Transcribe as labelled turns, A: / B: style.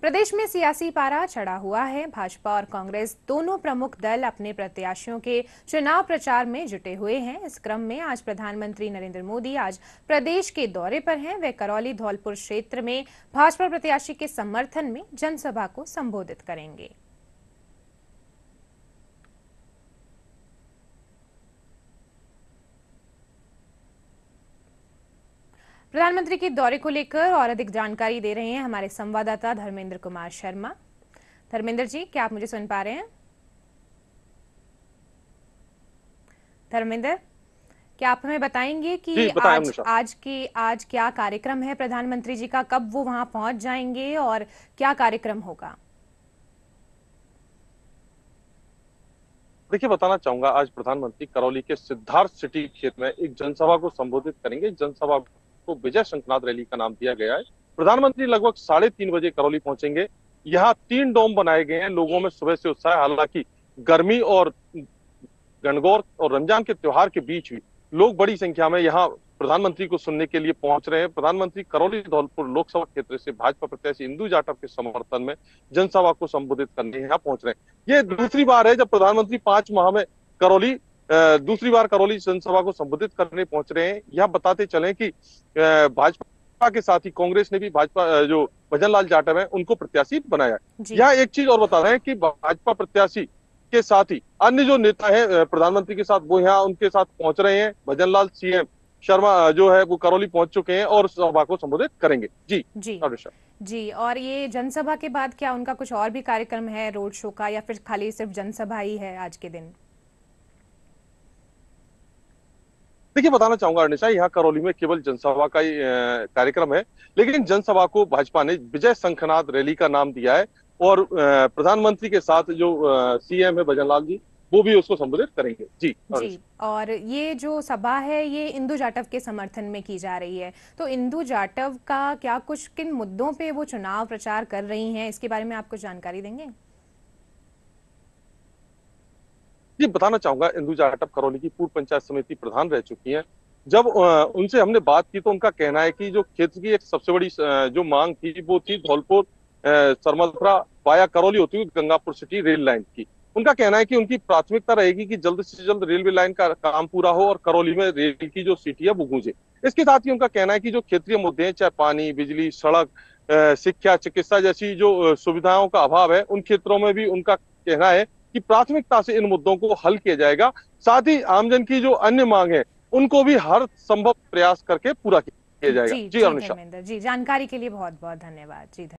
A: प्रदेश में सियासी पारा चढ़ा हुआ है। भाजपा और कांग्रेस दोनों प्रमुख दल अपने प्रत्याशियों के चुनाव प्रचार में जुटे हुए हैं। इस क्रम में आज प्रधानमंत्री नरेंद्र मोदी आज प्रदेश के दौरे पर हैं। वे करौली धौलपुर क्षेत्र में भाजपा प्रत्याशी के समर्थन में जनसभा को संबोधित करेंगे। प्रधानमंत्री के दौरे को लेकर और अधिक जानकारी दे रहे हैं हमारे संवाददाता धर्मेंद्र कुमार शर्मा। धर्मेंद्र जी, क्या आप मुझे सुन पा रहे हैं? धर्मेंद्र, क्या आप हमें बताएंगे कि आज क्या कार्यक्रम है प्रधानमंत्री जी का, कब वो वहां पहुंच जाएंगे और क्या कार्यक्रम होगा?
B: देखिए, बताना चाहूंगा, आज प्रधानमंत्री करौली के सिद्धार्थ सिटी क्षेत्र में एक जनसभा को संबोधित करेंगे। जनसभा को विजय शंखनाद रैली का नाम दिया गया है। प्रधानमंत्री लगभग 3:30 बजे करौली पहुंचेंगे। यहाँ 3 डोम बनाए गए हैं। लोगों में सुबह से उत्साह है। हालांकि गर्मी और गणगौर और रमजान के त्योहार के बीच भी लोग बड़ी संख्या में यहाँ प्रधानमंत्री को सुनने के लिए पहुंच रहे हैं। प्रधानमंत्री करौली धौलपुर लोकसभा क्षेत्र से भाजपा प्रत्याशी इंदु जाटव के समर्थन में जनसभा को संबोधित करने यहाँ पहुंच रहे हैं। ये दूसरी बार है जब प्रधानमंत्री 5 माह में करौली दूसरी बार करौली जनसभा को संबोधित करने पहुंच रहे हैं। यह बताते चले कि भाजपा के साथ ही कांग्रेस ने भी भाजपा जो भजन लाल जाटव है उनको प्रत्याशी बनाया है। यह एक चीज और बता रहे हैं कि भाजपा प्रत्याशी के साथ ही अन्य जो नेता है प्रधानमंत्री के साथ, वो यहाँ उनके साथ पहुंच रहे हैं। भजन लाल सीएम शर्मा जो है वो करौली पहुंच चुके हैं और सभा को संबोधित करेंगे।
A: जी, और ये जनसभा के बाद क्या उनका कुछ और भी कार्यक्रम है, रोड शो का, या फिर खाली सिर्फ जनसभा ही है आज के दिन?
B: देखिए, बताना चाहूंगा अनिशा, यहाँ करौली में केवल जनसभा का ही कार्यक्रम है, लेकिन जनसभा को भाजपा ने विजय शंखनाद रैली का नाम दिया है और प्रधानमंत्री के साथ जो सीएम है भजन लाल जी, वो भी उसको संबोधित करेंगे। जी।
A: और ये जो सभा है ये इंदु जाटव के समर्थन में की जा रही है, तो इंदु जाटव का क्या कुछ किन मुद्दों पे वो चुनाव प्रचार कर रही हैं, इसके बारे में आप कुछ जानकारी देंगे?
B: जी, बताना चाहूंगा, इंदु जाटव करौली की पूर्व पंचायत समिति प्रधान रह चुकी हैं। जब उनसे हमने बात की तो उनका कहना है कि जो क्षेत्र की एक सबसे बड़ी जो मांग थी वो थी धौलपुर सरमथुरा वाया करौली होती हुई गंगापुर सिटी रेल लाइन की। उनका कहना है कि उनकी प्राथमिकता रहेगी कि जल्द से जल्द रेलवे लाइन का काम पूरा हो और करौली में रेल की जो सिटी है वो गूंजे। इसके साथ ही उनका कहना है कि जो क्षेत्रीय मुद्दे हैं, चाहे पानी, बिजली, सड़क, शिक्षा, चिकित्सा जैसी जो सुविधाओं का अभाव है, उन क्षेत्रों में भी उनका कहना है कि प्राथमिकता से इन मुद्दों को हल किया जाएगा। साथ ही आमजन की जो अन्य मांग है उनको भी हर संभव प्रयास करके पूरा किया जाएगा।
A: जी, धर्मेंद्र जी, जानकारी के लिए बहुत बहुत धन्यवाद। जी।